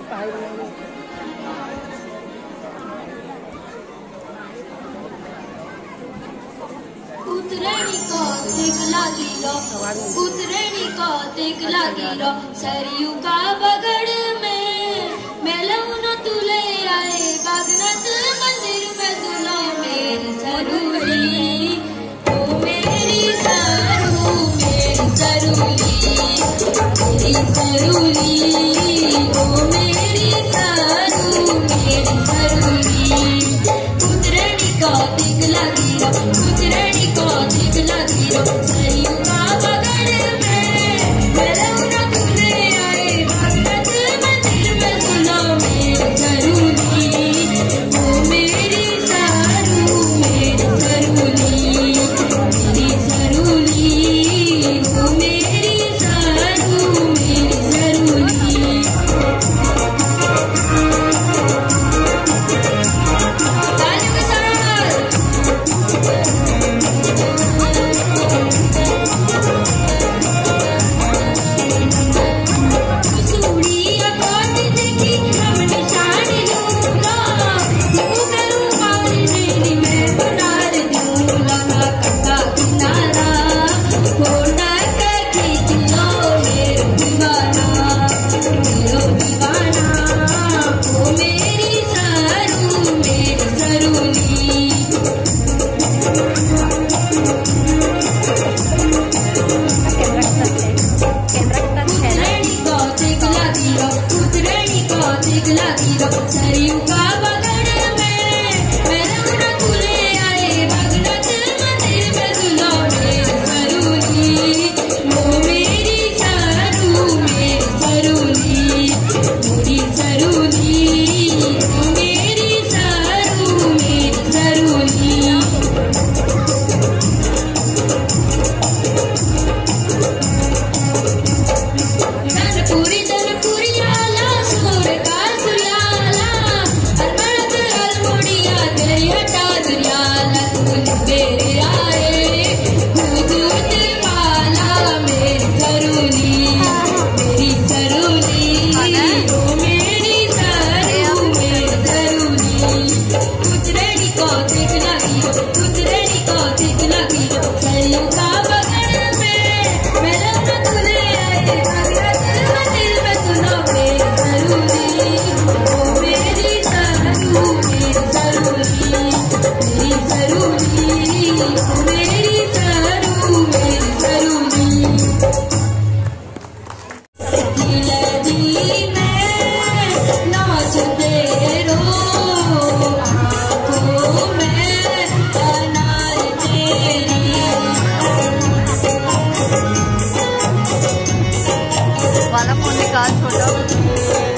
उतरेणी को देख लागिलो सरयू का बगड़ में मेलऊ न तुले आए बागनाथ मंदिर में दुलो मेरी सरूली ओ मेरी सरू मेरी सरूली मेरी सरूली ओ मेरी सरू मेरी सरूली उतरेणी को देख लागिलो सरयू का बगड़ में मेलऊ न तुले आए बागनाथ मंदिर में दुलो मेरी सरूली ओ मेरी सरू मेरी सरूली मेरी सरूली ओ मेरी सरू मेरी सरूली तालियों के साथ सरयू का बगड़ में मेलऊ न तुले आए बागनाथ मंदिर में दुलो मेरी सरूली ओ मेरी सरू मेरी सरूली मेरी सरूली ओ मेरी सरू मेरी सरूली धनपुरी आला सुर का सुरियाला अलमर्द अलमुड़िया तेरी हटा दुरियाला तुझ मेरे आए दूध वाला मेरी सरूली मेरी सरूली ओ मेरी सरू मेरी सरूली उतरेणी को देख लागिलो सरयू का बगड़ में मेलऊ न तुले आए बागनाथ मंदिर में दुलो मेरी सरूली ओ मेरी सरू मेरी सरूली मेरी सरूली ओ मेरी सरू मेरी सरूली दिल में नाचते रो आँखों में अनार तेरी वाला फोन निकाल छोटा